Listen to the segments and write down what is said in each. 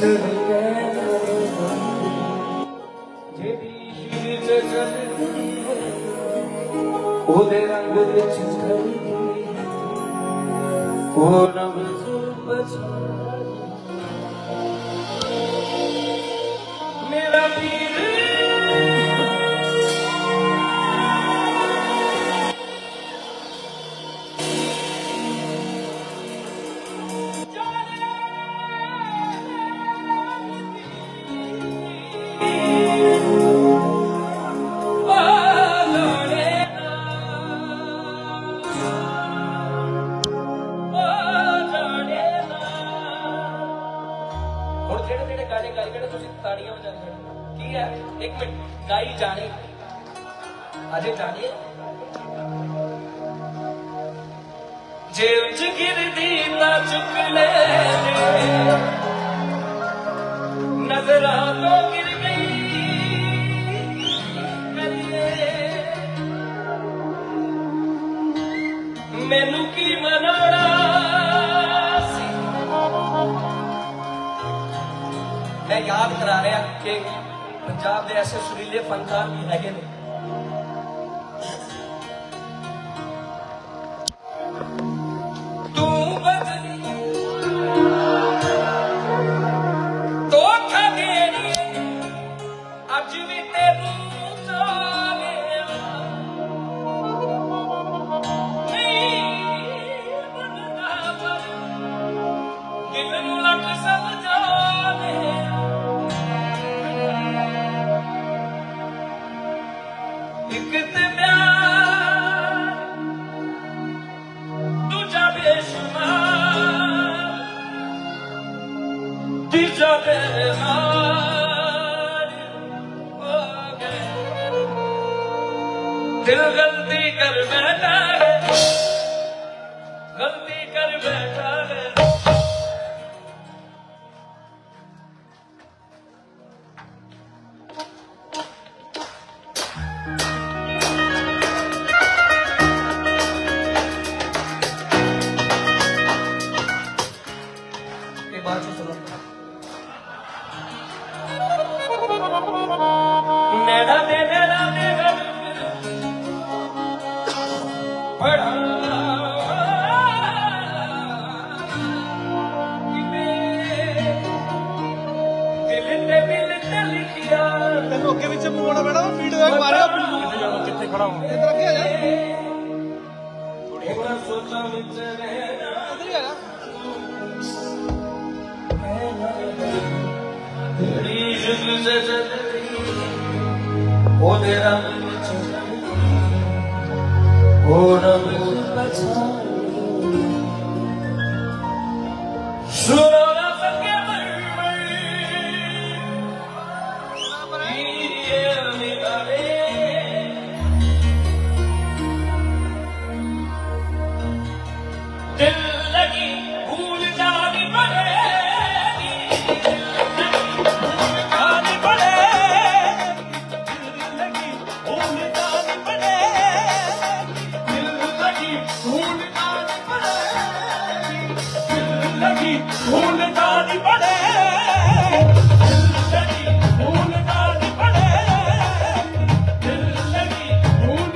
ਉਹਦੇ ਰੰਗ ਵਿੱਚ ਖੜੀ ਉਹ ਰੰਗ ਬਚਾ ਮੇਰਾ ਵੀਰ ताड़ियां बजा की है एक मिनट गाई जाने अजय जानिए जेल च गिरदी ना चुक ले नजरा तो गिर गई मैनू की मनाना मैं याद करा रहा कि पंजाब के ऐसे सुरीले फनकार भी है तू बदली तो खगेरी अज भी तेनू दिल नू लग समझा एक ते प्यार दूजा बेशुमार तीजा बेजार हो गए दिल गलती कर बैठा है गलती कर बैठा है मेरा दे बड़ा दिल ते लिखिया तेन अगे पिछे मोड़ा बेड़ा फीडबैक मारिया कितने खड़ा हूं इधर अगे आ जा थोड़ा सोचा विच रहना उधर ही आ जा तेरी जुल्म से ओ तेरा ओ रंग बचा सुनो ना सके दिल लगी भूल जानी पड़ेगी भूल जानी पड़े भूल जानी पड़े दिल लगी भूल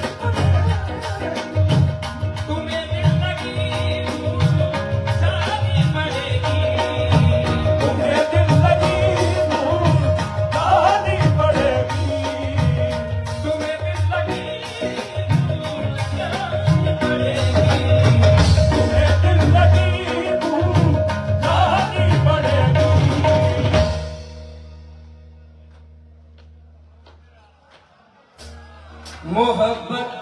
तुम्हें दिल लगी भूल जानी पड़ेगी तुम्हें दिल लगी भूल जानी पड़ेगी तुम्हें दिल लगी भूल जानी पड़ेगी तुम्हें दिल लगी मोहब्बत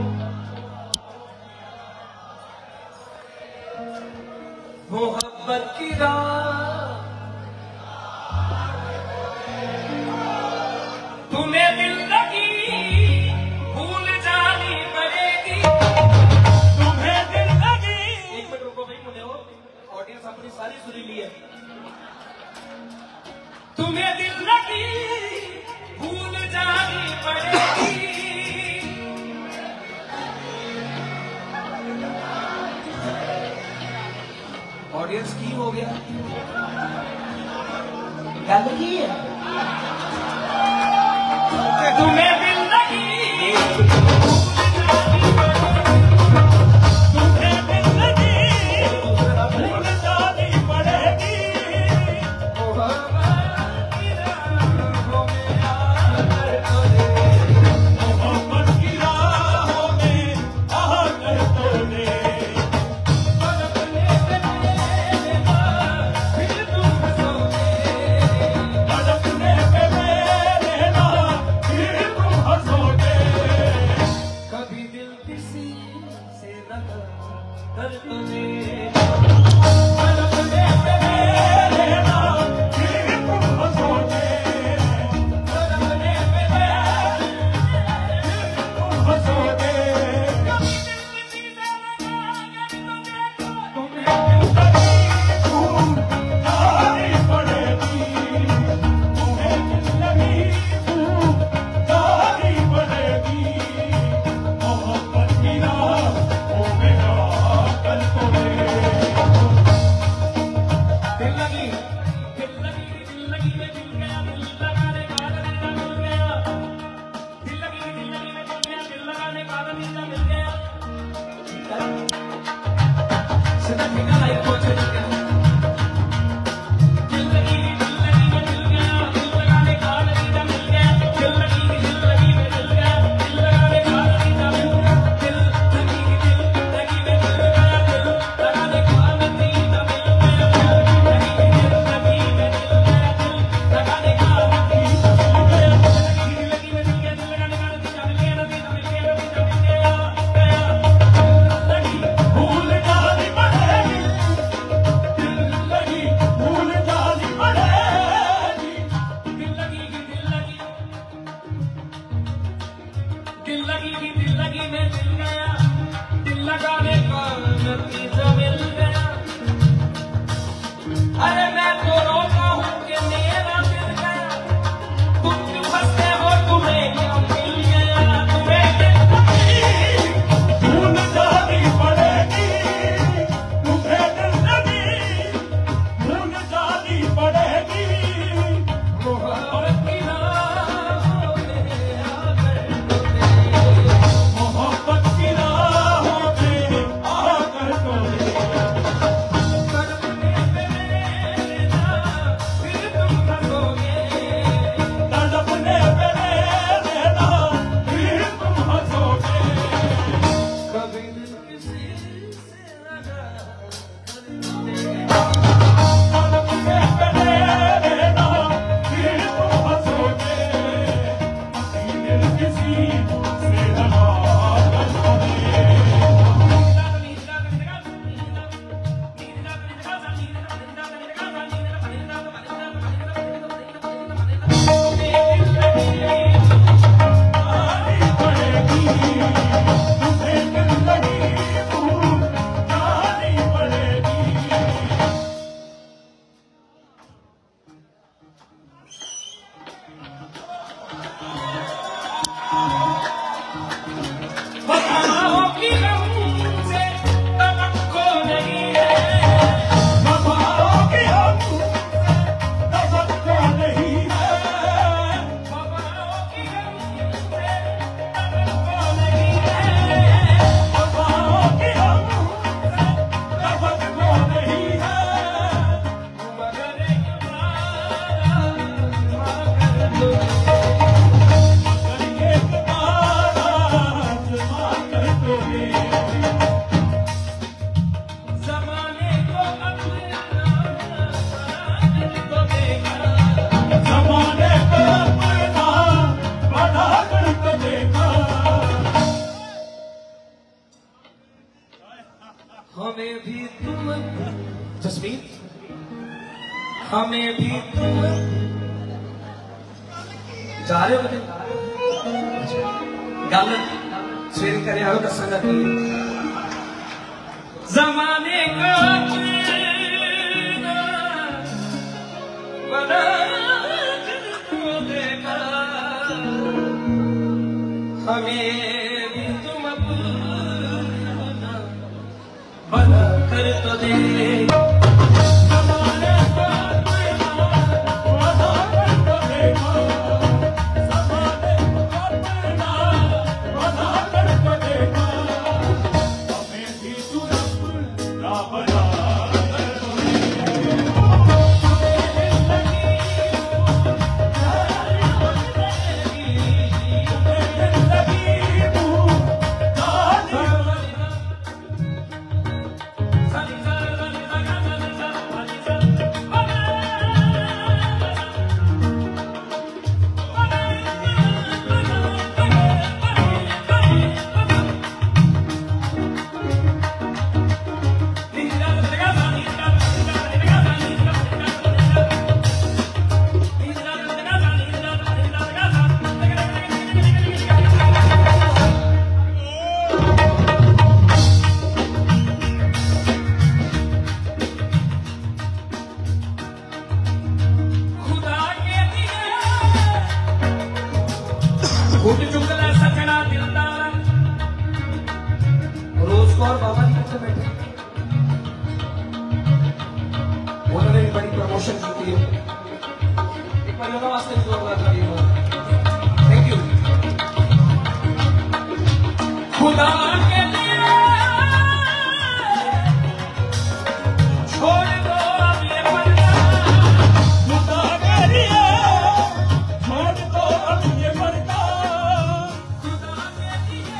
मोहब्बत की राह तुम्हें दिल लगी भूल जानी पड़ेगी तुम्हें दिल लगी एक मिनट रुको भाई मुझे ऑडियंस अपनी सारी सुरीली है तुम्हें दिल लगी भूल जानी पड़ेगी ऑडियंस की हो गया गल की है तुम्हें दिल लगी तुम्हें दिल लगी भूल जानी पड़ेगी मोहब्बत की राहों में आकर तो ले हमें भी तुम जसमीत हमें भी तुम जा रहे हो गल सवेरे करे आओ दसांगा की जमाने का बना देखा हमें भी तुम बना कर तो दे घुट चुकला सजना दिलदार। रोज कौर बाबा जी कितने बैठे, उन्होंने भी बड़ी प्रमोशन की है। एक बार योगा वास्ते भी जोरदार तालियां। Thank you. खुदा के लिए छोड़ दो अब ये पर्दा, खुदा के लिए छोड़ दो अब ये पर्दा, खुदा के लिए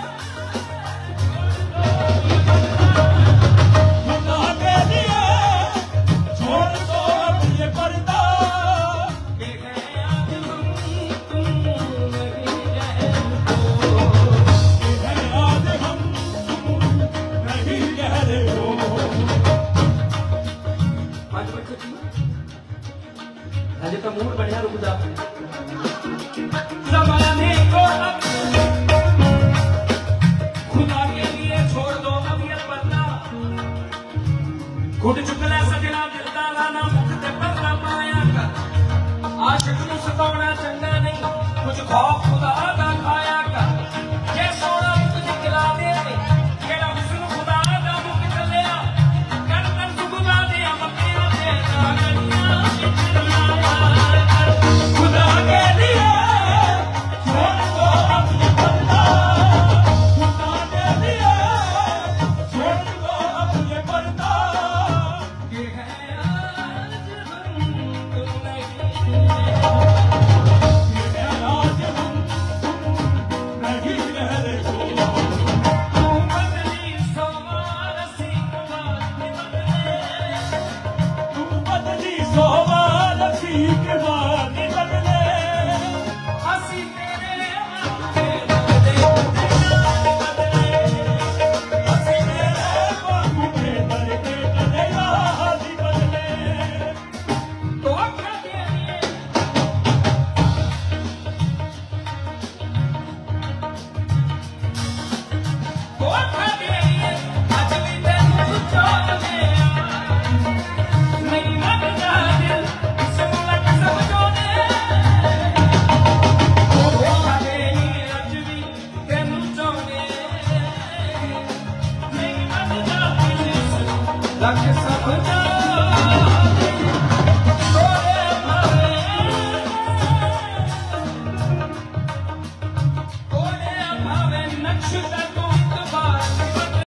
खुदा के लिए छोड़ दो अब ये पर्दा। कि है आज हम तुम नहीं रह दो, कि है आज हम तुम नहीं रह दो। 5 मिनट से तो मूड बढ़िया रुक जा। ज़माने को अब खुदा के लिए छोड़ दो अब ये पर्दा, घुट चुकला सजना दिलदारा ना मुख ते पर्दा पाया कर। आशिक नूं सताउणा चंगा नहीं, कुछ खौफ खुदा दा खाया कर। जे सोना कुछ खिला दे केड़ा हुस्न खुदा दा मुख चलिया, कर कर सुगुला दे मक्कियां ते नागनियां खुदा के लिए छोड़ दो अब ये पर्दा, खुदा के लिए छोड़ दो अब ये पर्दा। कि है आज हम तुम नहीं रह दो, कि है आज हम तुम नहीं रह दो। तू बदली सवार सीखवानी बदले, तू बदली सवार सीखवानी बदले। हंसी तेरे आंखे बदले बदले, हंसी तेरे आंखे बदले बदले, याद बदले। तो अखा के लिए तो अखा के लिए अज भी तेनू चाहने नहीं लगदा दिल इस मुल्क समझोने। तो अखा के लिए अज भी तेनू चाहने नहीं लगदा दिल इस मुल्क समझोने। तोरे भावे तोरे भावे नक्श